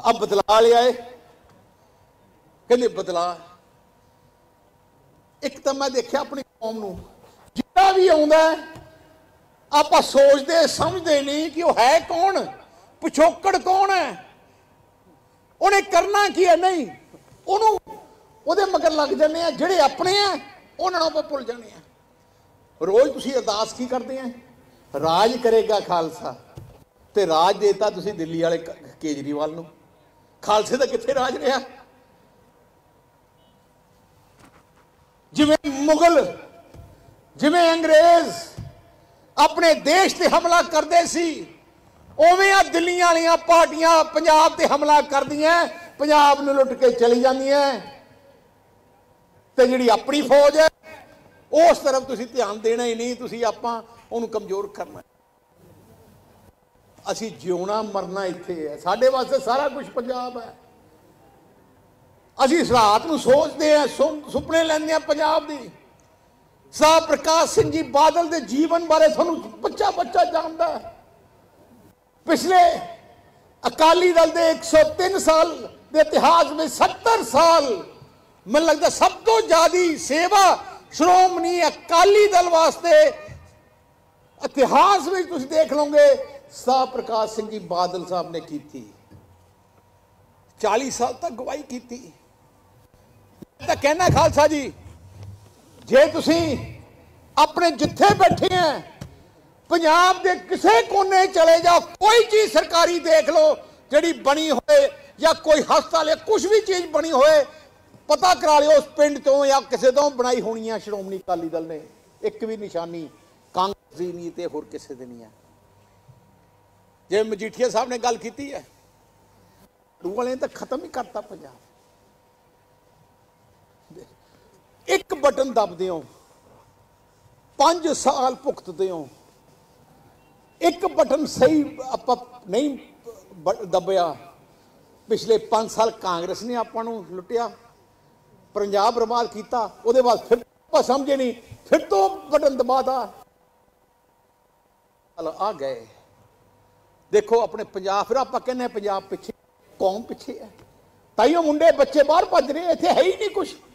अब बदला ले आए, कहते बदला। एक तो मैं देखा अपनी कौम नूं जितना भी आउंदा आप सोचते समझते नहीं कि वह है कौन, पिछोकड़ कौन है, उन्हें करना की है। नहीं उन्होंने मगर लग जाने हैं, जिहड़े अपने हैं उन्होंने आप भुल जाने हैं। रोज तुसीं अरदास की करते हैं, राज करेगा खालसा, ते राज देता तुसीं दिल्ली वाले केजरीवाल नूं। खालसे दा कित्थे राज रहा? जिवें मुगल जिवें अंग्रेज अपने देश ते हमला करते सी, उवें आ दिल्ली वालियां पार्टियां पंजाब ते हमला करदियां, पंजाब नूं लुट के चली जांदियां, ते जिहड़ी अपनी फौज है उस तरफ तुसीं ध्यान देना ही नहीं, तुसीं आपां उहनूं कमजोर करना। असी जिउना मरना इत्थे है, साडे वास्ते सारा कुछ पंजाब है। असी इस रात नूं सोचते हैं, सुपने लैंदे हैं पंजाब दी। शाह प्रकाश सिंह जी बादल के जीवन बारे तुहानूं बच्चा बच्चा जानता है। पिछले अकाली दल के 103 साल के इतिहास में 70 साल मैं लगता सब तो ज्यादा सेवा श्रोमणी अकाली दल वास्ते इतिहास में तुम देख लोगे शाह प्रकाश सिंह जी बादल साहब ने की थी। 40 साल तक गवाही की थी। मैं तो कहना खालसा जी, जे तुसी अपने जिथे बैठे हैं पंजाब के किसी कोने चले जाओ, कोई चीज सरकारी देख लो जी बनी होए या कोई हस्पताल या कुछ भी चीज बनी होए, पता करा लियो उस पिंड तो या किसी तो बनाई होनी है श्रोमणी अकाली दल ने। एक भी निशानी कांग्रेस की नहीं तो होर किसी की नहीं है। जे मजीठिया साहब ने गल की है, वाले तो खत्म ही करता पंजाब। एक बटन दबदे हो 5 साल भुगतते हो, एक बटन सही आप नहीं दबिया। पिछले 5 साल कांग्रेस ने आपां नूं लुटिया, पंजाब बर्बाद किया, उसदे बाद फिर आप समझे नहीं, फिर तो बटन दबाता आ गए। देखो अपने पंजाब, फिर आप कहने पंजाब पिछे, कौम पिछे है, ताइयों मुंडे बच्चे बाहर भज रहे, इत्थे है ही नहीं कुछ।